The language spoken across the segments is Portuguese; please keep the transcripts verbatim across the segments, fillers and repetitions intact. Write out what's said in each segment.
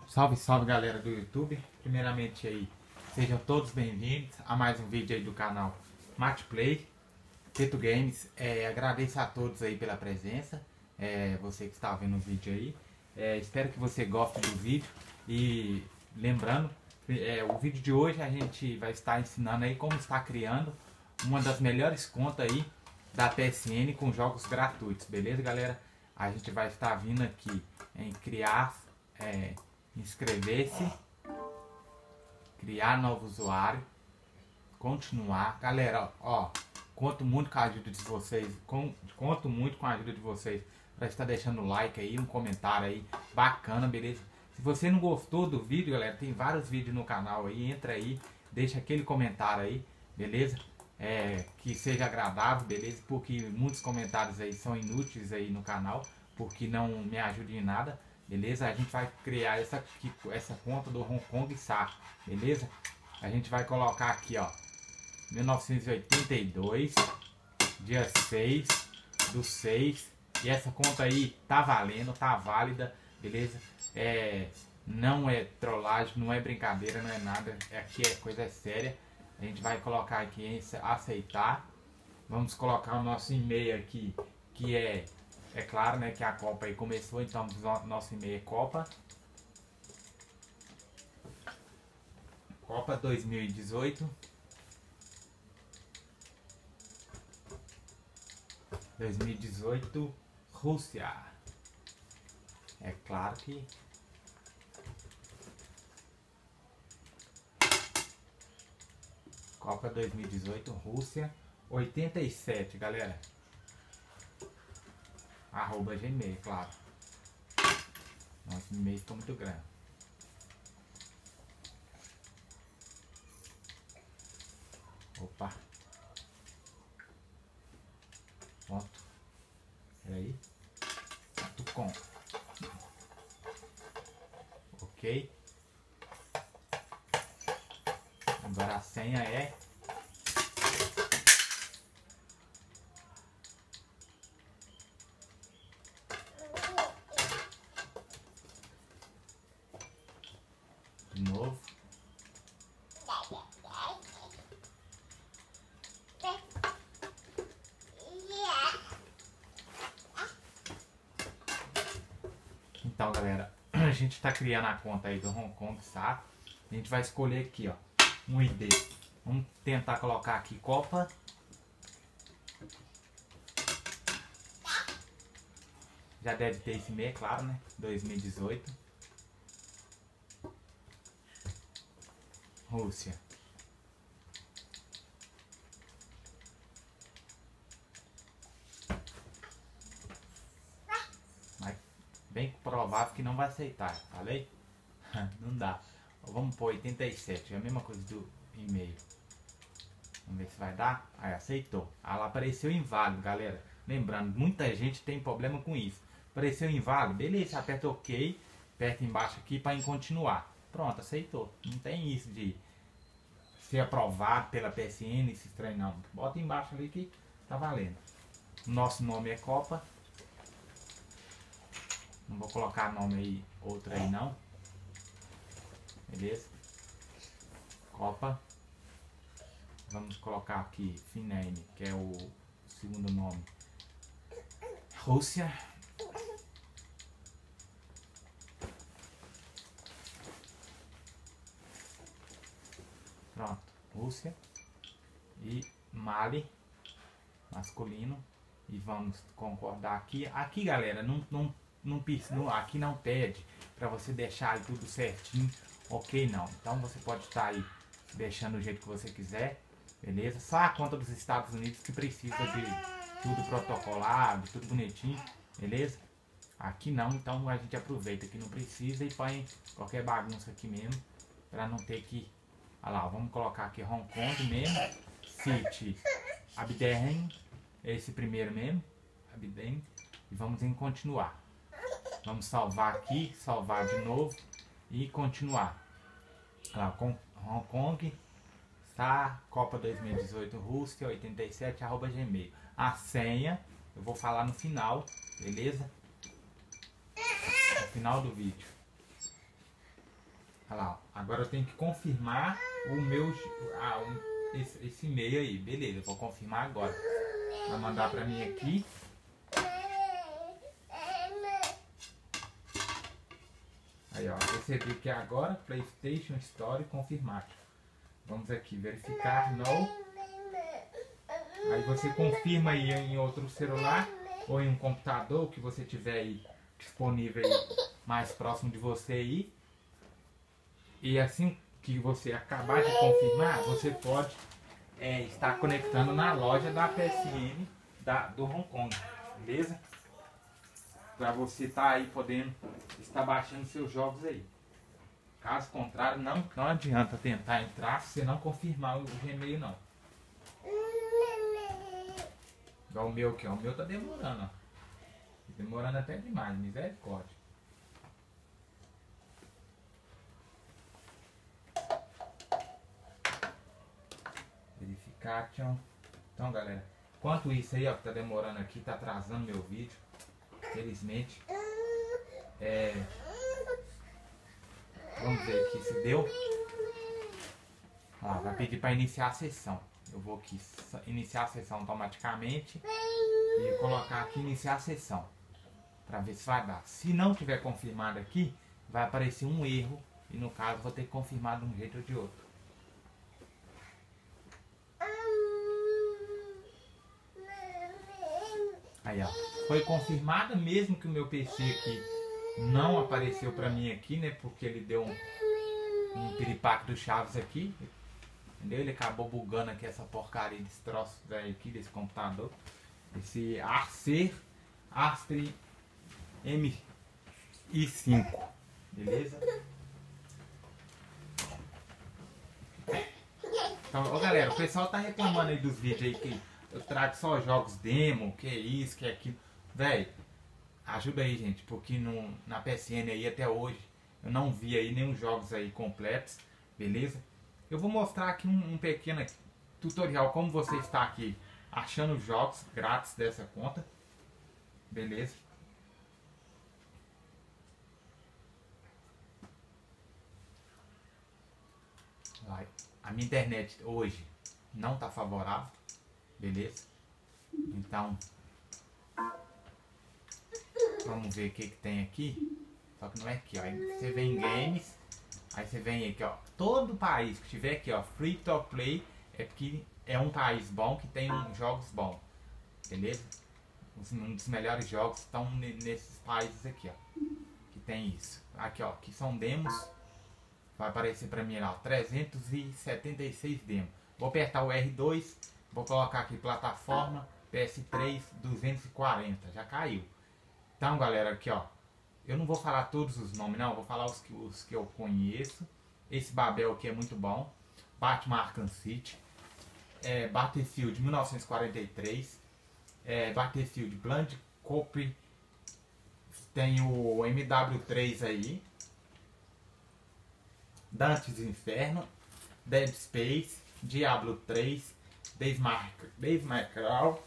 Salve, salve galera do YouTube. Primeiramente aí, sejam todos bem-vindos a mais um vídeo aí do canal Matchplay Teto Games. É, agradeço a todos aí pela presença, é, você que está vendo o vídeo aí. É, espero que você goste do vídeo e lembrando, é, o vídeo de hoje a gente vai estar ensinando aí como estar criando uma das melhores contas aí da P S N com jogos gratuitos, beleza galera? A gente vai estar vindo aqui em criar, é, inscrever-se, criar novo usuário, continuar. Galera, ó, conto muito com a ajuda de vocês, com, conto muito com a ajuda de vocês para estar deixando o like aí, um comentário aí bacana, beleza? Se você não gostou do vídeo, galera, tem vários vídeos no canal aí, entra aí, deixa aquele comentário aí, beleza? É, que seja agradável, beleza? Porque muitos comentários aí são inúteis aí no canal, porque não me ajudam em nada, beleza? A gente vai criar essa, aqui, essa conta do Hong Kong S A, beleza? A gente vai colocar aqui, ó, mil novecentos e oitenta e dois, dia seis do seis, e essa conta aí tá valendo, tá válida, beleza? É, não é trollagem, não é brincadeira, não é nada, aqui é coisa séria. A gente vai colocar aqui em aceitar. Vamos colocar o nosso e-mail aqui, que é, é claro, né, que a Copa aí começou, então nosso e-mail é Copa. Copa dois mil e dezoito. dois mil e dezoito, Rússia. É claro que Copa dois mil e dezoito, Rússia, oitenta e sete, galera. Arroba Gmail, claro. Nosso e-mail ficou muito grande. Opa. Ponto. Peraí. Ponto com. Ok. Agora a senha é de novo. Então galera, a gente está criando a conta aí do Hong Kong S A. A gente vai escolher aqui, ó, um I D. Vamos tentar colocar aqui Copa. Já deve ter esse mês, claro, né? dois mil e dezoito. Rússia. Mas bem provável que não vai aceitar, falei? Não dá. Vamos pôr oitenta e sete, é a mesma coisa do e-mail. Vamos ver se vai dar. Aí aceitou. Ah, lá apareceu inválido, galera. Lembrando, muita gente tem problema com isso. Apareceu inválido, beleza, aperta OK, aperta embaixo aqui para em continuar. Pronto, aceitou. Não tem isso de ser aprovado pela P S N, esse estranho não. Bota embaixo ali que tá valendo. Nosso nome é Copa. Não vou colocar nome aí, outro aí não. Beleza? Copa. Vamos colocar aqui Finame, que é o segundo nome. Rússia. Pronto, Rússia. E Mali, masculino. E vamos concordar aqui. Aqui, galera, não, não, não, não, aqui não pede para você deixar aí tudo certinho. Ok, não. Então você pode estar aí deixando do jeito que você quiser. Beleza? Só a conta dos Estados Unidos que precisa de tudo protocolado, tudo bonitinho. Beleza? Aqui não, então a gente aproveita que não precisa e põe qualquer bagunça aqui mesmo. Para não ter que... Olha lá, vamos colocar aqui Hong Kong mesmo. City Aberdeen. Esse primeiro mesmo. Aberdeen. E vamos em continuar. Vamos salvar aqui, salvar de novo e continuar. Olha lá, com Hong Kong, tá? Copa dois mil e dezoito, Rússia, oitenta e sete, arroba Gmail. A senha eu vou falar no final, beleza? No final do vídeo. Olha lá, ó. Agora eu tenho que confirmar o meu ah, um, esse, esse e-mail aí. Beleza, eu vou confirmar agora. Vai mandar pra mim aqui. Aí, ó, recebi aqui agora, PlayStation Store confirmado. Vamos aqui, verificar, no. Aí você confirma aí em outro celular ou em um computador que você tiver aí disponível aí, mais próximo de você aí. E assim que você acabar de confirmar, você pode é, estar conectando na loja da P S N da, do Hong Kong, beleza? Para você estar tá aí podendo estar baixando seus jogos aí. Caso contrário, não, não adianta tentar entrar se você não confirmar o Gmail não. Igual o meu aqui, ó. O meu tá demorando, ó. Demorando até demais, misericórdia. Verification. Então, galera, enquanto isso aí, ó, que tá demorando aqui, tá atrasando meu vídeo. Felizmente. É... Vamos ver aqui se deu. Ó, vai pedir para iniciar a sessão. Eu vou aqui iniciar a sessão automaticamente e colocar aqui iniciar a sessão para ver se vai dar. Se não tiver confirmado aqui, vai aparecer um erro e no caso vou ter que confirmar de um jeito ou de outro. Aí, ó, foi confirmado, mesmo que o meu P C aqui não apareceu para mim aqui, né? Porque ele deu um, um piripaque do Chaves aqui. Entendeu? Ele acabou bugando aqui essa porcaria desse troço velho aqui, desse computador. Esse Acer Astre M I cinco. Beleza? Então, ó, galera, o pessoal tá reclamando aí dos vídeos aí que eu trago só jogos demo, que é isso, que é aquilo. Velho, ajuda aí, gente, porque no, na P S N aí até hoje eu não vi aí nenhum jogos aí completos, beleza? Eu vou mostrar aqui um, um pequeno tutorial como você está aqui achando jogos grátis dessa conta, beleza? A minha internet hoje não está favorável, beleza? Então, vamos ver o que, que tem aqui. Só que não é aqui, ó. Aí você vem em games, aí você vem aqui, ó. Todo país que tiver aqui, ó, free to play, é porque é um país bom que tem um, jogos bons, beleza? Os, um dos melhores jogos estão nesses países aqui, ó. Que tem isso. Aqui, ó, que são demos. Vai aparecer pra mim lá, ó, trezentos e setenta e seis demos. Vou apertar o R dois, vou colocar aqui plataforma P S três duzentos e quarenta, já caiu. Então, galera, aqui, ó, eu não vou falar todos os nomes, não, vou falar os que, os que eu conheço. Esse Babel aqui é muito bom. Batman Arkham City, é, Battlefield mil novecentos e quarenta e três, é, Battlefield Blind Copy, tem o M W três aí, Dante's Inferno, Dead Space, Diablo três, Dave Macraw,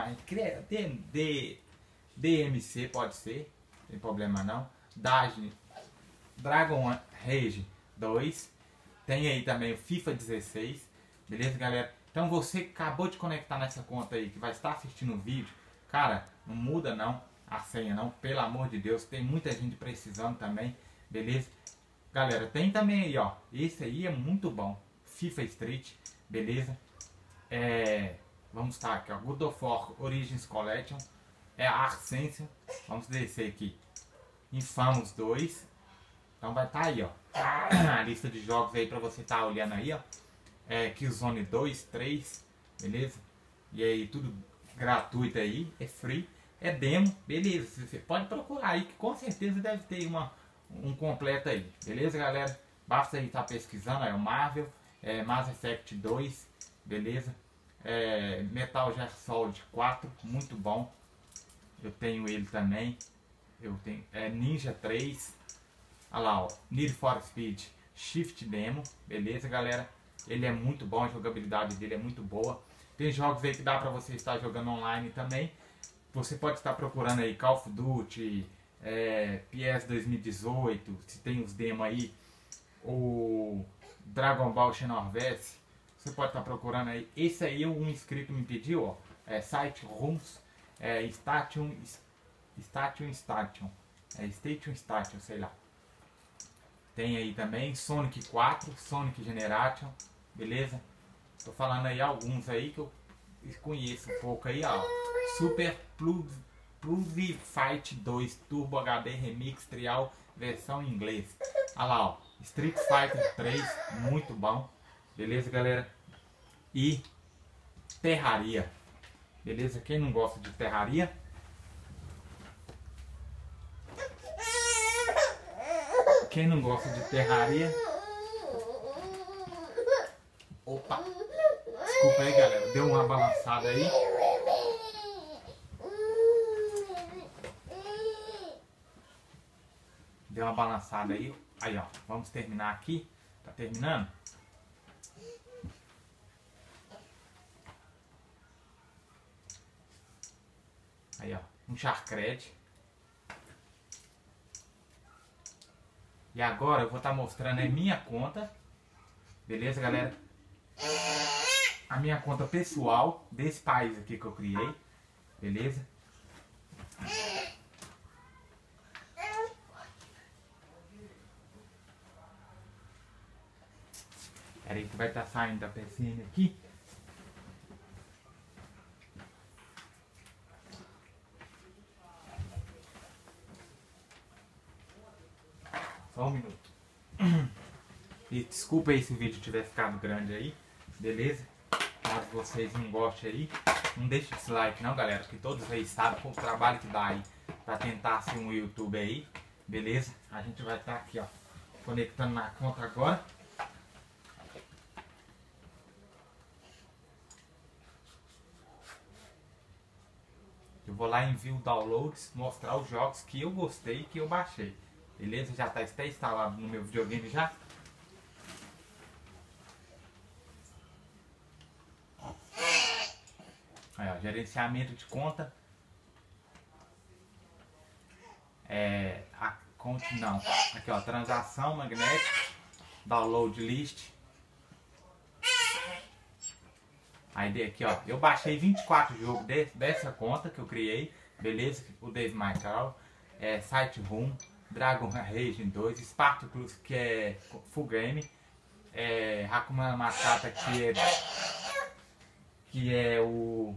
D M C pode ser, não tem problema não, Dragon Rage dois, tem aí também o FIFA dezesseis, beleza, galera? Então você que acabou de conectar nessa conta aí, que vai estar assistindo o vídeo, cara, não muda não a senha não, pelo amor de Deus, tem muita gente precisando também, beleza? Galera, tem também aí, ó, esse aí é muito bom, FIFA Street, beleza? É, vamos estar aqui, ó, God of War Origins Collection, é a Ascension, vamos descer aqui, Infamous dois, então vai estar tá aí, ó, a lista de jogos aí pra você estar tá olhando aí, ó, é, Killzone dois, três, beleza? E aí tudo gratuito aí, é free, é demo, beleza? Você pode procurar aí que com certeza deve ter uma, um completo aí, beleza, galera? Basta aí estar tá pesquisando, é o Marvel, é, Mass Effect dois, beleza? É, Metal Gear Solid quatro, muito bom, eu tenho ele também, eu tenho é, Ninja três, olha lá, ó, Need for Speed Shift Demo, beleza, galera? Ele é muito bom, a jogabilidade dele é muito boa. Tem jogos aí que dá pra você estar jogando online também. Você pode estar procurando aí Call of Duty, é, P S dois mil e dezoito, se tem os demos aí. o Dragon Ball Xenoverse, você pode estar procurando aí. Esse aí um inscrito me pediu, ó. É Site Rooms, é Station, Station Station, é Station Station, sei lá. Tem aí também Sonic quatro, Sonic Generation, beleza? Tô falando aí alguns aí que eu conheço um pouco aí, ó. Super Plus, Plus Fight dois Turbo H D Remix Trial versão em inglês. Olha lá, ó. Street Fighter três, muito bom. Beleza, galera? E Terraria. Beleza? Quem não gosta de Terraria? Quem não gosta de Terraria? Opa! Desculpa aí, galera. Deu uma balançada aí. Deu uma balançada aí. Aí, ó. Vamos terminar aqui. Tá terminando? Aí, ó. Um Charcred. E agora eu vou estar mostrando a minha conta. Beleza, galera? A minha conta pessoal desse país aqui que eu criei. Beleza? Pera aí que vai estar saindo da P S N aqui. Só um minuto. E desculpa aí se o vídeo tiver ficado grande aí. Beleza? Caso vocês não gostem aí, não deixe esse like não, galera. Que todos aí sabem com o trabalho que dá aí pra tentar ser um YouTube aí. Beleza? A gente vai estar aqui, ó, conectando na conta agora. Eu vou lá em View Downloads, mostrar os jogos que eu gostei e que eu baixei. Beleza? Já está até instalado no meu videogame já. Aí, ó, gerenciamento de conta. É, a conta não. Aqui, ó, transação magnética, download list. Aí aqui, ó, eu baixei vinte e quatro jogos de, dessa conta que eu criei, beleza? O Dave Michael, é, Site Room, Dragon Rage dois, Spartacus, que é full game, é, Hakuna Matata, que é, que é o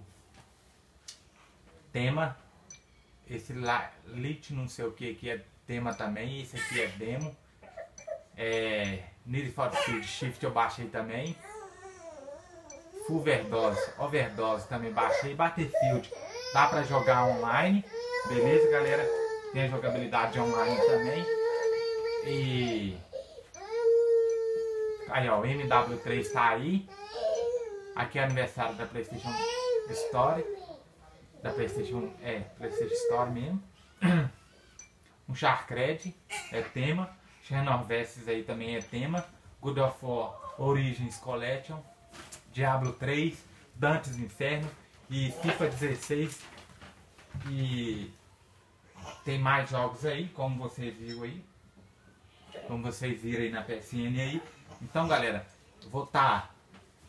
tema, esse Lit não sei o que, que é tema também, esse aqui é demo, é, Need for Speed Shift eu baixei também, Overdose, Overdose também baixei, Battlefield, dá pra jogar online, beleza, galera? Tem a jogabilidade online também. E aí, ó, o M W três tá aí. Aqui é aniversário da PlayStation Store, da PlayStation, é, PlayStation Store mesmo. Um Charcred é tema, Xenoverse aí também é tema, God of War Origins Collection, Diablo três, Dantes Inferno e FIFA dezesseis. E tem mais jogos aí, como vocês viram aí, como vocês viram aí na P S N aí. Então, galera, eu vou estar tá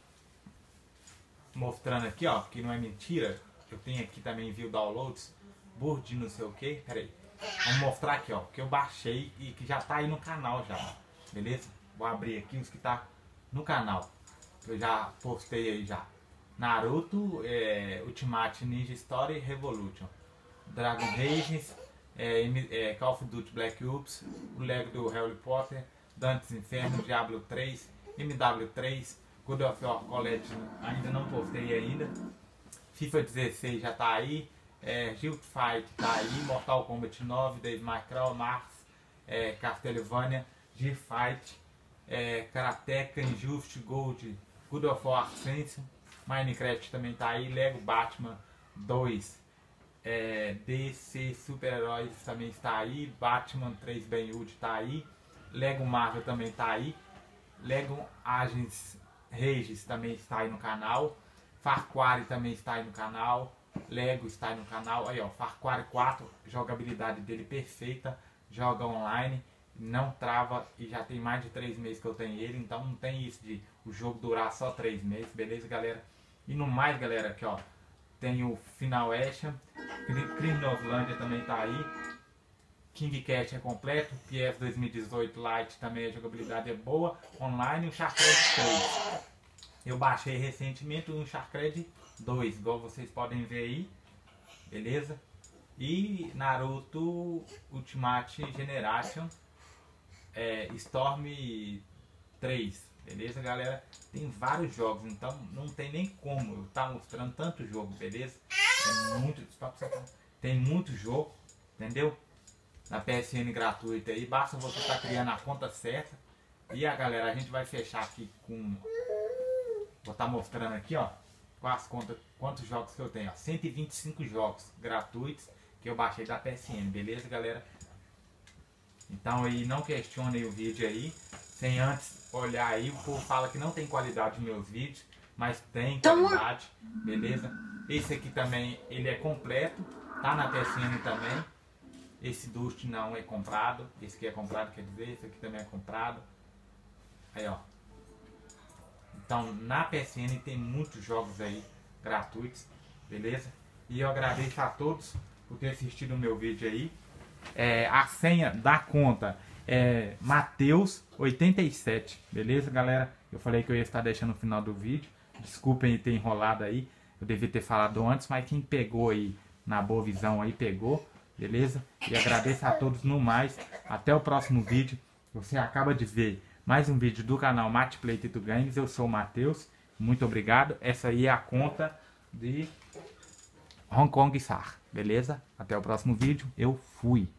mostrando aqui, ó, que não é mentira. Eu tenho aqui também View Downloads, Board não sei o que. Pera aí, vamos mostrar aqui, ó, que eu baixei e que já tá aí no canal já, beleza? Vou abrir aqui os que tá no canal. Eu já postei aí já. Naruto, é, Ultimate Ninja Story Revolution, Dragon Rage, é, é, Call of Duty Black Ops, o Lego do Harry Potter, Dantes Inferno, Diablo três, M W três, God of War Collection, ainda não postei ainda, FIFA dezesseis já tá aí, é, Guild Fight tá aí, Mortal Kombat nove, Dave Michael, Mars, é, Castlevania, G-Fight, é, Karateka, Injustice, Gold, God of War Ascension, Minecraft também tá aí, Lego Batman dois, é, D C Super-Heróis também está aí, Batman três Ben-Hur tá aí, Lego Marvel também tá aí, Lego Agents Regis também está aí no canal, Far Cry também está aí no canal, Lego está aí no canal, aí ó, Far Cry quatro, jogabilidade dele perfeita, joga online, não trava e já tem mais de três meses que eu tenho ele, então não tem isso de o jogo durar só três meses, beleza, galera? E no mais, galera, aqui ó, tem o Final Action, Criminoslândia também tá aí, King Cat é completo, P S dois mil e dezoito Lite também a jogabilidade é boa, online e o Uncharted três. Eu baixei recentemente o Uncharted dois, igual vocês podem ver aí, beleza? E Naruto Ultimate Generation é, Storm três, beleza, galera? Tem vários jogos, então não tem nem como eu estar mostrando tanto jogo, beleza? É muito, tem muito jogo, entendeu? Na P S N gratuita aí, basta você estar criando a conta certa. E a galera, a gente vai fechar aqui com, vou estar mostrando aqui, ó, com as contas, quantos jogos que eu tenho, ó, cento e vinte e cinco jogos gratuitos que eu baixei da P S N, beleza, galera? Então aí não questionem o vídeo aí, sem antes olhar aí, o povo fala que não tem qualidade nos meus vídeos, mas tem qualidade, beleza? Esse aqui também, ele é completo, tá na P S N também. Esse Dust não é comprado, esse aqui é comprado, quer dizer, esse aqui também é comprado. Aí ó. Então na P S N tem muitos jogos aí gratuitos, beleza? E eu agradeço a todos por ter assistido o meu vídeo aí. É, a senha da conta é Mateus oitenta e sete, beleza, galera? Eu falei que eu ia estar deixando no final do vídeo. Desculpem ter enrolado aí, eu devia ter falado antes, mas quem pegou aí na boa visão aí pegou, beleza? E agradeço a todos no mais. Até o próximo vídeo. Você acaba de ver mais um vídeo do canal Matchplay Tito Games. Eu sou o Matheus. Muito obrigado. Essa aí é a conta de Hong Kong Sar, beleza? Até o próximo vídeo. Eu fui.